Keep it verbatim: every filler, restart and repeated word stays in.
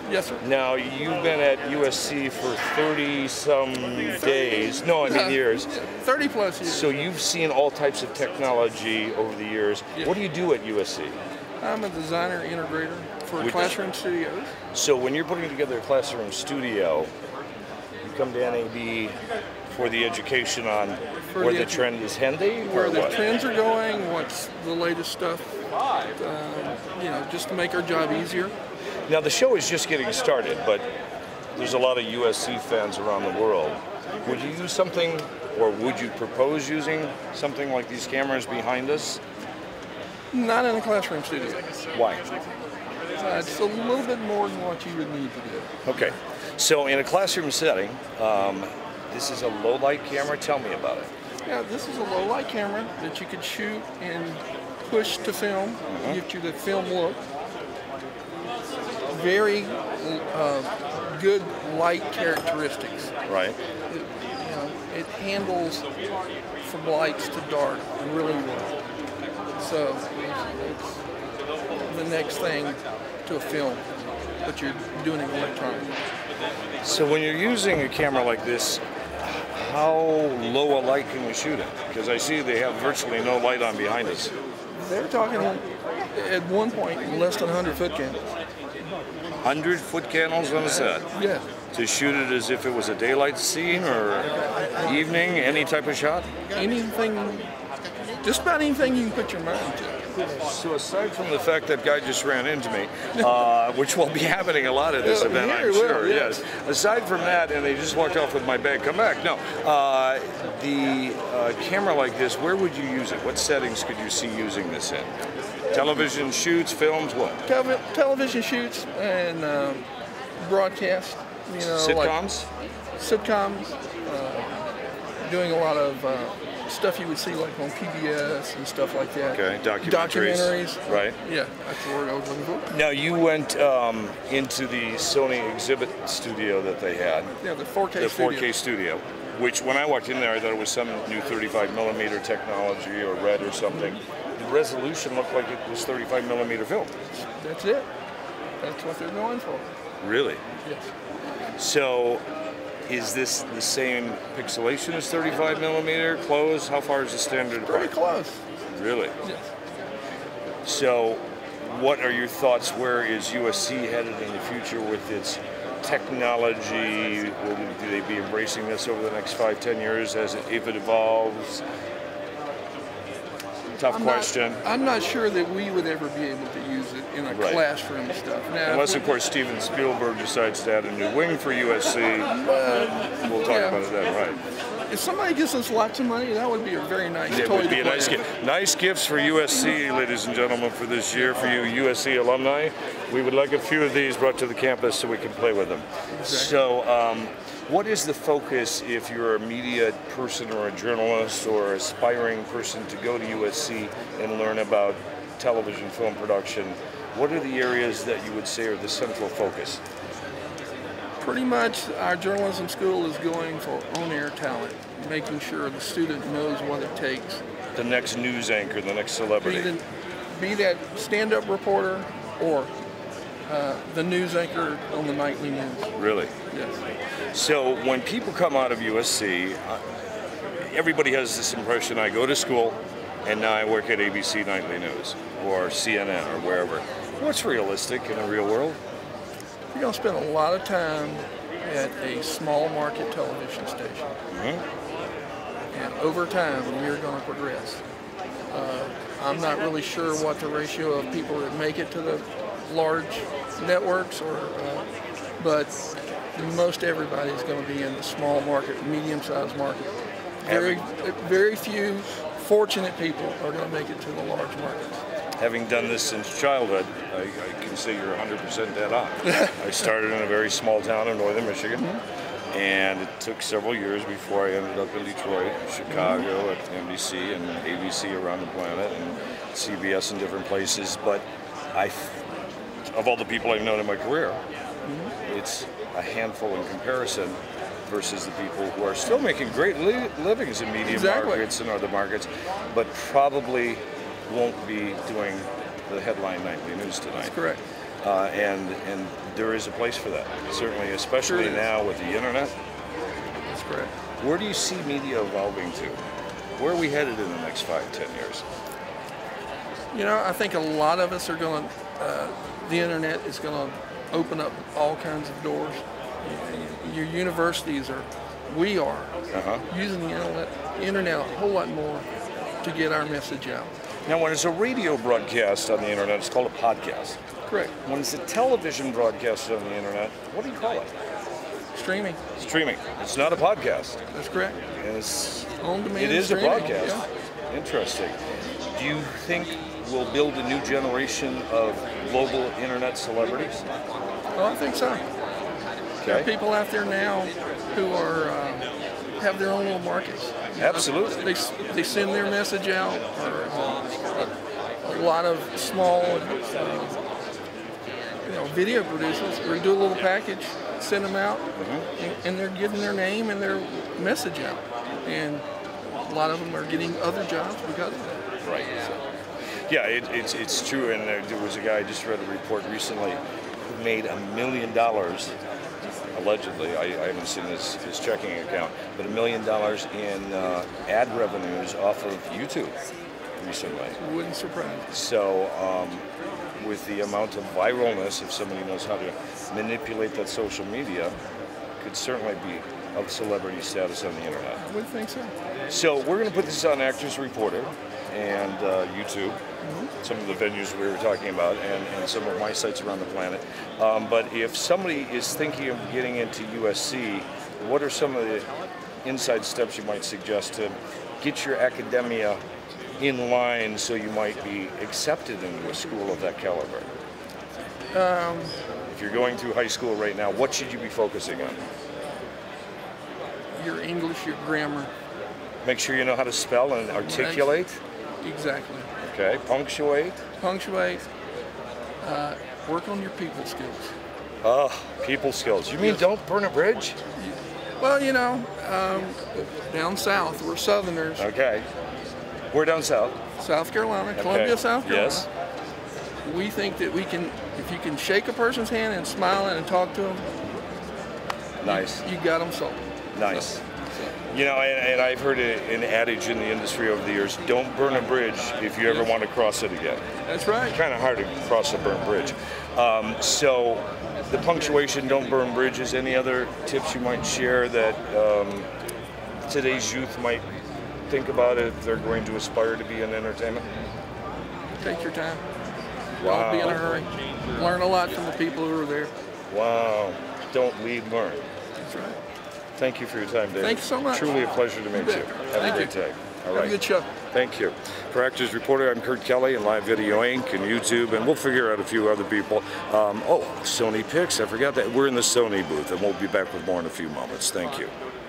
Yes, sir. Now, you've been at U S C for thirty some days. No, I mean years. thirty plus years. So you've seen all types of technology over the years. Yeah. What do you do at U S C? I'm a designer integrator for Which- Classroom Studios. So when you're putting together a classroom studio, you come to N A B for the education on For where the the edu- trend is heading, or Where the what? trends are going, what's the latest stuff, um, you know, just to make our job easier. Now the show is just getting started, but there's a lot of U S C fans around the world. Would you use something, or would you propose using something like these cameras behind us? Not in a classroom studio. Why? Uh, it's a little bit more than what you would need to do. Okay, so in a classroom setting, um, this is a low light camera. Tell me about it. Yeah, this is a low light camera that you could shoot and push to film, Mm-hmm. get you the film look. Very uh, good light characteristics. Right. It, you know, it handles from lights to dark really well. So it's, it's the next thing to a film, but you're doing it electronically. So when you're using a camera like this, how low a light can you shoot at? Because I see they have virtually no light on behind us. They're talking at one point less than one hundred foot candles. one hundred foot candles on the set. Yeah. To shoot it as if it was a daylight scene or evening, any type of shot? Anything, just about anything you can put your mind to. So aside from the fact that guy just ran into me, uh, which will be happening a lot at this Yeah, event, here I'm it will, sure, yeah. yes. Aside from that, and they just walked off with my bag, come back. No, uh, the uh, camera like this, where would you use it? What settings could you see using this in? Television shoots, films, what? Tel- television shoots and um, broadcast, you know, Sitcoms? like sitcoms, uh, doing a lot of uh, stuff you would see like on P B S and stuff like that. Okay, documentaries. Documentaries. Right. Yeah, that's the word I was looking for. Now you went um, into the Sony exhibit studio that they had, Yeah, the four K the studio. four K studio, which when I walked in there, I thought it was some new thirty-five millimeter technology or red or something. The resolution looked like it was thirty-five millimeter film. That's it. That's what they're going for. Really? Yes. So, is this the same pixelation as thirty-five millimeter? Close? How far is the standard Pretty apart? close. Really? Yes. So, what are your thoughts? Where is U S C headed in the future with its technology? Will they be embracing this over the next five, ten years as it, if it evolves? Tough I'm question. Not, I'm not sure that we would ever be able to use it in a Right. classroom stuff. Now, Unless, if of course, Steven Spielberg decides to add a new wing for U S C. We'll talk yeah. about it then, right? If somebody gives us lots of money, that would be a very nice It toy would be to a play nice with. gift. Nice gifts for U S C, ladies and gentlemen, for this year, for you U S C alumni. We would like a few of these brought to the campus so we can play with them. So, um, what is the focus if you're a media person or a journalist or aspiring person to go to U S C and learn about television film production? What are the areas that you would say are the central focus? Pretty much our journalism school is going for on-air talent, making sure the student knows what it takes. The next news anchor, the next Be, celebrity. the, be that stand-up reporter or uh, the news anchor on the nightly news. Really? Yes. So when people come out of U S C, uh, everybody has this impression, I go to school and now I work at A B C Nightly News or C N N or wherever. What's realistic in the real world? You're going to spend a lot of time at a small market television station. Mm-hmm. And over time, you're going to progress. Uh, I'm not really sure what the ratio of people that make it to the large networks, or, uh, but most everybody is going to be in the small market, medium-sized market. Very, very few fortunate people are going to make it to the large markets. Having done this since childhood, I, I can say you're one hundred percent dead on. I started in a very small town in northern Michigan, mm-hmm. and it took several years before I ended up in Detroit, Chicago, at N B C and A B C around the planet, and C B S in different places. But I, of all the people I've known in my career, mm-hmm. it's a handful in comparison versus the people who are still making great li livings in media Exactly. markets and other markets, but probably won't be doing the headline nightly news tonight. That's correct. uh, and and there is a place for that, certainly, especially Sure is. now with the internet. That's correct. Where do you see media evolving to? Where are we headed in the next five, ten years? You know, I think a lot of us are going to, uh, the internet is going to open up all kinds of doors. Your universities are, we are, Uh-huh. using the internet, internet a whole lot more to get our message out. Now, when it's a radio broadcast on the internet, it's called a podcast. Correct. When it's a television broadcast on the internet, what do you call it? Streaming. Streaming. It's not a podcast. That's correct. It's, On demand it is a streaming, podcast. yeah. Interesting. Do you think we'll build a new generation of global internet celebrities? Well, I think so. There are Okay. people out there now who are uh, have their own little markets. Absolutely. They, s- they send their message out, or uh, a lot of small, uh, you know, video producers, or do a little package, send them out, and, and they're getting their name and their message out. And a lot of them are getting other jobs because of that. Right. Yeah, it, it's it's true. And there, there was a guy, I just read a report recently, who made a million dollars, allegedly. I, I haven't seen his, his checking account, but a million dollars in uh, ad revenues off of YouTube recently. Wouldn't surprise me. So, um, with the amount of viralness, if somebody knows how to manipulate that social media, could certainly be of celebrity status on the internet. I would think so. So we're going to put this on Actors Reporter and uh, YouTube, some of the venues we were talking about, and, and some of my sites around the planet. Um, but if somebody is thinking of getting into U S C, what are some of the inside steps you might suggest to get your academia in line so you might be accepted into a school of that caliber? Um, If you're going through high school right now, what should you be focusing on? your English, your grammar. Make sure you know how to spell and articulate. Exactly. Okay, punctuate. Punctuate. Uh, work on your people skills. Oh, people skills. You mean Yes. don't burn a bridge? Well, you know, um, down south, we're Southerners. Okay. We're down south. South Carolina, Okay. Columbia, South Carolina. Yes. We think that we can, if you can shake a person's hand and smile and talk to them, Nice. you got them sold. Nice. You know, and, and I've heard a, an adage in the industry over the years, don't burn a bridge if you ever want to cross it again. That's right. Kind of hard to cross a burnt bridge. Um, so the punctuation, don't burn bridges. Any other tips you might share that um, today's youth might think about if they're going to aspire to be in entertainment? Take your time. Wow. Don't be in a hurry. Learn a lot from the people who are there. Wow. Don't lead, learn. That's right. Thank you for your time, David. Thank you so much. Truly a pleasure to meet you. bet. Have Thank a great you. day. All Have a right. good show. Thank you. For Actors Reporter, I'm Kurt Kelly in Live Video Incorporated and YouTube, and we'll figure out a few other people. Um, oh, Sony Pics. I forgot that. We're in the Sony booth, and we'll be back with more in a few moments. Thank you.